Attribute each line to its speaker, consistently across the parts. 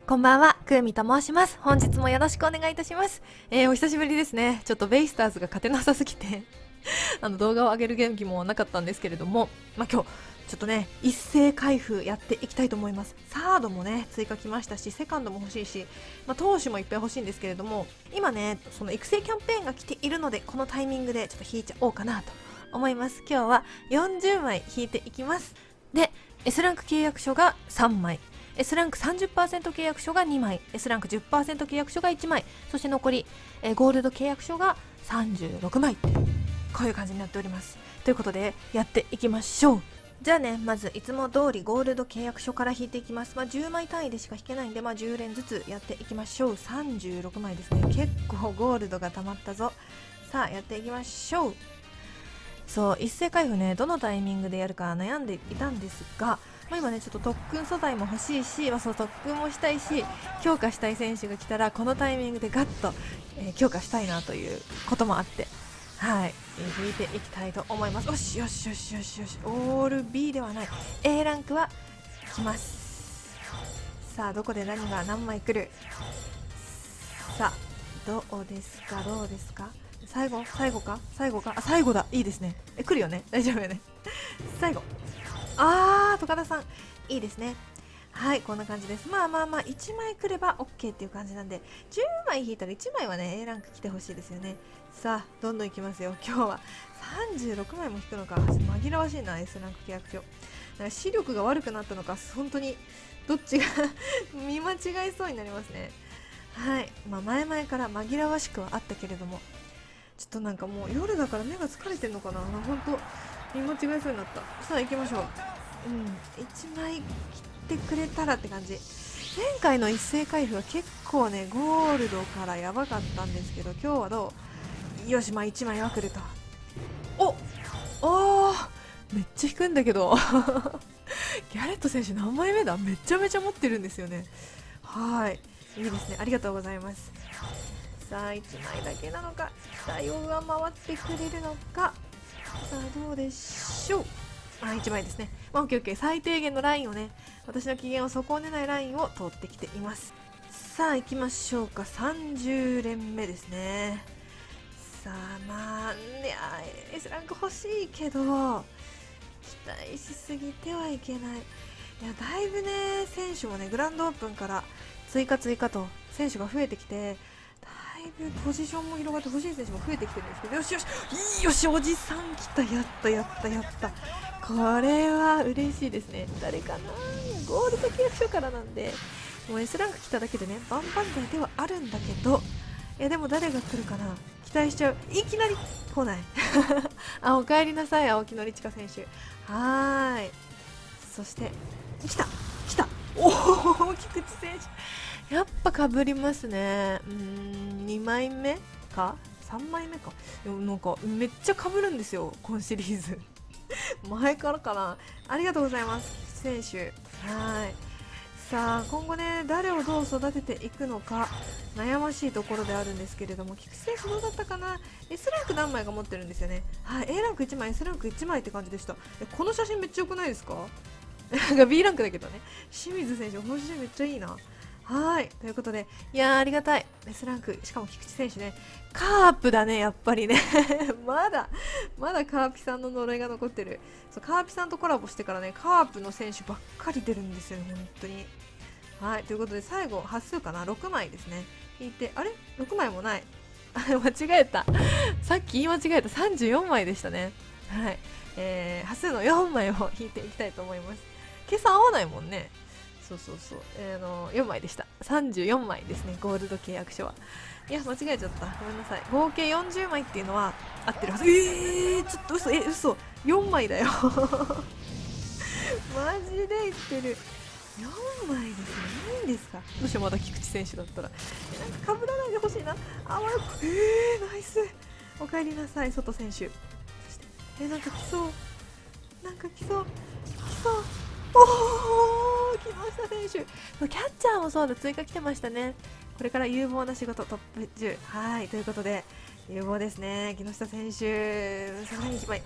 Speaker 1: こんばんは、くーみと申します。本日もよろしくお願いいたします。お久しぶりですね。ちょっとベイスターズが勝てなさすぎて動画を上げる元気もなかったんですけれども、今日、ちょっとね、一斉開封やっていきたいと思います。サードもね、追加来ましたし、セカンドも欲しいし、投手もいっぱい欲しいんですけれども、今ね、その育成キャンペーンが来ているので、このタイミングでちょっと引いちゃおうかなと思います。今日は40枚引いていきます。で、S ランク契約書が3枚。S ランク 30% 契約書が2枚、S ランク 10% 契約書が1枚、そして残り、ゴールド契約書が36枚、こういう感じになっております。ということで、やっていきましょう。じゃあね、まずいつも通りゴールド契約書から引いていきます。10枚単位でしか引けないんで、10連ずつやっていきましょう。36枚ですね。結構ゴールドが溜まったぞ。さあ、やっていきましょう。そう、一斉開封ね、どのタイミングでやるか悩んでいたんですが、今ねちょっと特訓素材も欲しいし、その特訓もしたいし、強化したい選手が来たらこのタイミングでガッと、強化したいなということもあって、はい、引いていきたいと思います。よしよしよしよしよし、オール B ではない A ランクは来ます。さあ、どこで何が何枚来る。さあ、どうですかどうですか。最後かあ、最後だ。いいですね。来るよね、大丈夫よね。最後、高田さん、いいですね。はい、こんな感じです。1枚来れば OK っていう感じなんで、10枚引いたら1枚はね A ランク来てほしいですよね。さあ、どんどんいきますよ。今日は36枚も引くのか。紛らわしいな。 S ランク契約書、なんか視力が悪くなったのか、本当にどっちが見間違いそうになりますね。はい、前々から紛らわしくはあったけれども、ちょっとなんかもう夜だから目が疲れてんのかな。本当見間違いそうになった。さあ行きましょう。1枚切ってくれたらって感じ。前回の一斉開封は結構ねゴールドからやばかったんですけど、今日はどう。よし、1枚はくれた。めっちゃ引くんだけどギャレット選手何枚目だ。めちゃめちゃ持ってるんですよね。はい、いいですね、ありがとうございます。さあ、1枚だけなのか、期待を上回ってくれるのか。さあ、どうでしょう。1枚ですね。オッケーオッケー。最低限のラインをね、私の機嫌を損ねないラインを通ってきています。さあ、行きましょうか。30連目ですね。さあ、S ランク欲しいけど、期待しすぎてはいけない。だいぶね、選手もね、グランドオープンから追加と選手が増えてきて、だいぶポジションも広がって欲しい選手も増えてきてるんですけど、よしよしよし、おじさん来た。やったこれは嬉しいですね。誰かな。ゴールド契約書からなんで、もう S ランク来ただけでね、万々歳ではあるんだけど、でも誰が来るかな、期待しちゃう。いきなり来ないお帰りなさい、青木宣親選手。はーい、そして来たおお、菊池選手、やっぱかぶりますね。2枚目か3枚目か。なんかめっちゃかぶるんですよ、今シリーズ前からかな。ありがとうございます、菊池選手。はい、さあ今後ね、誰をどう育てていくのか悩ましいところであるんですけれども、菊池選手どうだったかな。 S ランク何枚か持ってるんですよね。はい、A ランク1枚 S ランク1枚って感じでした。この写真めっちゃ良くないですかB ランクだけどね。清水選手、この写真めっちゃいいな。はい、ということで、いやーありがたい S ランク、しかも菊池選手ね、カープだね、やっぱりねまだカーピさんの呪いが残ってる。そう、カーピさんとコラボしてからね、カープの選手ばっかり出るんですよね、本当に。はい、ということで最後端数かな、6枚ですね。引いて、あれ6枚もない間違えたさっき言い間違えた。34枚でしたね。はい、端数の4枚を引いていきたいと思います。計算合わないもんね。そう、4枚でした。34枚ですね、ゴールド契約書は。いや、間違えちゃった。ごめんなさい。合計40枚っていうのは合ってるはず。ちょっと嘘。4枚だよマジで言ってる。4枚ですね。いいんですか。どうしよう、まだ菊池選手だったら。なんか被らないでほしいな。ナイス。お帰りなさい、外選手。そしてなんか来そう。おー、来ました選手。キャッチャーもそうだ、追加来てましたね。これから有望な仕事トップ10。はい、ということで有望ですね。木下選手、さらに1枚。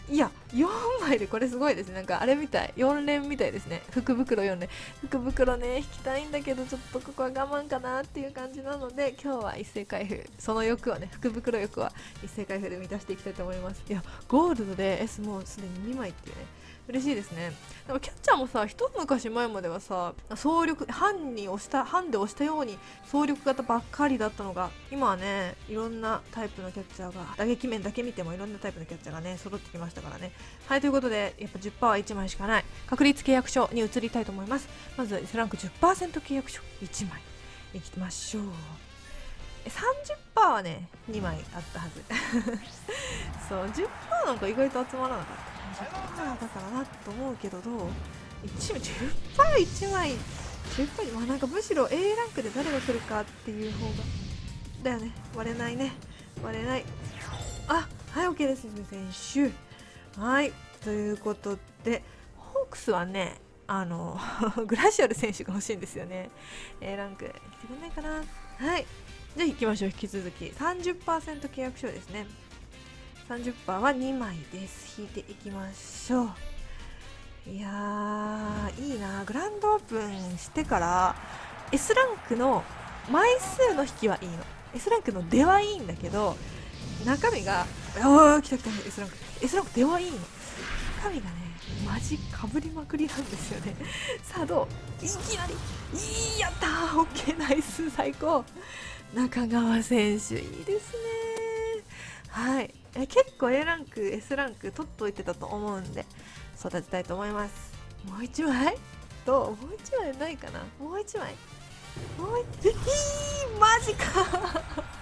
Speaker 1: いや4枚でこれすごいですね。なんかあれみたい、4連みたいですね。福袋4連、福袋ね引きたいんだけどちょっとここは我慢かなっていう感じなので、今日は一斉開封、その欲はね、福袋欲は一斉開封で満たしていきたいと思います。いやゴールドで S もうすでに2枚っていうね、嬉しいですね。でもキャッチャーもさ、一昔前まではさ、総力半で押したように総力型ばっかりだったのが、今はねいろんなタイプのキャッチャーが、打撃面だけ見てもいろんなタイプのキャッチャーがね揃ってきましたからね。はい、ということでやっぱ 10% は1枚しかない確率契約書に移りたいと思います。まず S ランク 10% 契約書1枚いきましょう。30% はね2枚あったはずそう 10% なんか意外と集まらなかった。10%だからなと思うけど、どう 10%1 枚 10%、まあなんかむしろ A ランクで誰が来るかっていう方がだよね。割れないね、割れない。あ、はい OK です、選手。はい、ということでホークスはねグラシアル選手が欲しいんですよね。 A ランク来てくれないかな。はい、じゃあ行きましょう。引き続き 30% 契約書ですね。30% は2枚です。引いていきましょう。いやーいいな。グランドオープンしてから S ランクの枚数の引きはいいの。 S ランクの出はいいんだけど、中身が来た S ランク出はいいの。中身がねマジかぶりまくりなんですよね。さあどう、いきなりやったー OK ナイス最高。中川選手いいですね。はい、結構 A ランク S ランク取っといてたと思うんで育てたいと思います。もう1枚どう、もう1枚ないかな。もう1枚マジか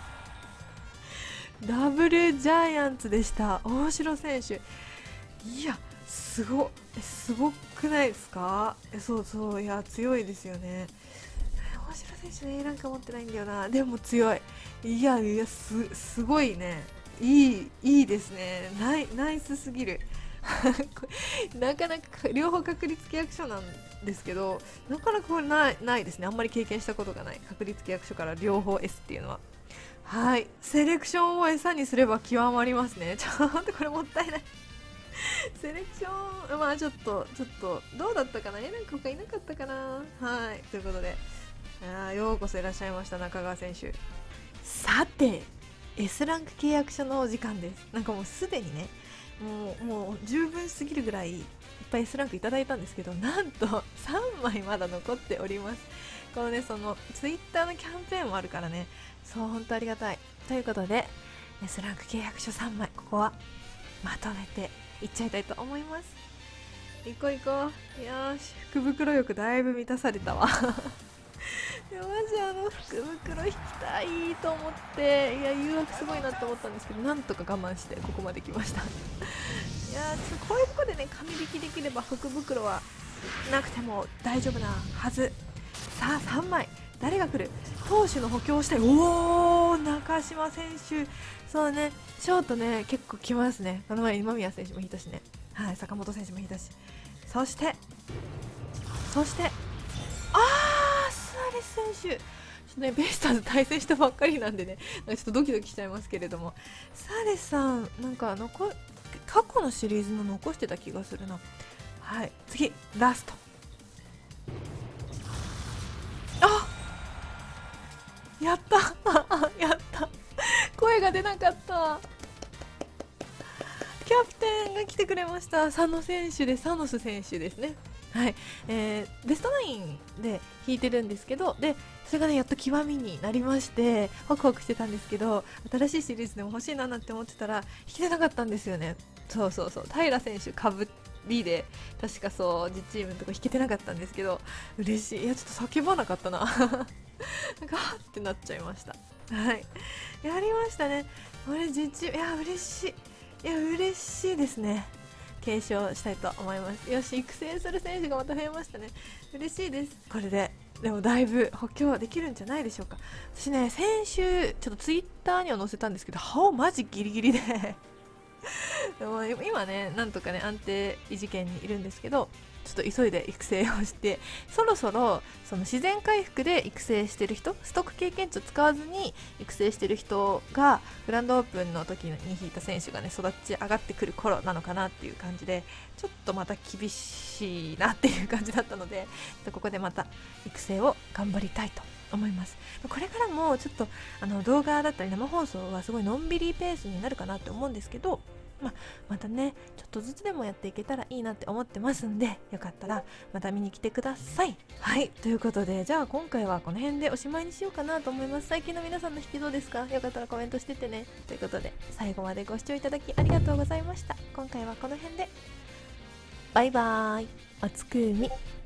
Speaker 1: ダブルジャイアンツでした。大城選手、いやすごくないですか。そういや強いですよね。大城選手ね、なんか持ってないんだよな。でも強い。いやすごいね。いいですね。ナイスすぎるなかなか両方確率契約書なんですけど、なかなかこれないですね。あんまり経験したことがない確率契約書から両方 S っていうのは。はい、セレクションを餌にすれば極まりますね。ちょっとこれもったいないセレクション、まあちょっとどうだったかな。なんか他いなかったかな。はい、ということでようこそいらっしゃいました中川選手。さて S ランク契約書のお時間です。なんかもうすでにねもう十分すぎるぐらいいっぱい S ランクいただいたんですけど、なんと3枚まだ残っております。このねそのツイッターのキャンペーンもあるからね、そう本当ありがたい。ということで S ランク契約書3枚ここはまとめていっちゃいたいと思います。行こう。よーし、福袋欲だいぶ満たされたわいやマジ福袋引きたいと思って、いや誘惑すごいなって思ったんですけど、なんとか我慢してここまで来ましたいやこういうとこでね紙引きできれば福袋はなくても大丈夫なはず。さあ3枚誰が来る。投手の補強をして、中島選手、そうねショートね結構来ますね。この前今宮選手も引いたしね、はい、坂本選手も引いたし、そしてスアレス選手、ちょっとねベイスターズ対戦したばっかりなんでね、ちょっとドキドキしちゃいますけれども、スアレスさんなんか過去のシリーズの残してた気がするな。はい、次ラスト。やったやった声が出なかった。キャプテンが来てくれました。佐野選手でサノス選手ですね。はい、ベストナインで引いてるんですけど、でそれがねやっと極みになりましてホクホクしてたんですけど、新しいシリーズでも欲しいななんて思ってたら引けてなかったんですよね。そう平選手かぶりで確かそう実チームのとこ引けてなかったんですけど、嬉しい。いやちょっと叫ばなかったななんかはってなっちゃいました。はい、やりましたね。これ実チーム、いや嬉しい。いや嬉しいですね。継承したいと思います。よし、育成する選手がまた増えましたね。嬉しいです。これででもだいぶ補強できるんじゃないでしょうか。私ね先週ちょっとツイッターには載せたんですけど、顔マジギリギリででも今ねなんとかね安定維持圏にいるんですけど、 ちょっと急いで育成をして、そろそろその自然回復で育成してる人、ストック経験値を使わずに育成してる人がグランドオープンの時に引いた選手がね育ち上がってくる頃なのかなっていう感じで、ちょっとまた厳しいなっていう感じだったので、ここでまた育成を頑張りたいと思います。これからもちょっと動画だったり生放送はすごいのんびりペースになるかなって思うんですけど、またねちょっとずつでもやっていけたらいいなって思ってますんで、よかったらまた見に来てください。はい、ということで、じゃあ今回はこの辺でおしまいにしようかなと思います。最近の皆さんの引きどうですか？よかったらコメントしててね。ということで、最後までご視聴いただきありがとうございました。今回はこの辺でバイバーイ。おつくみ。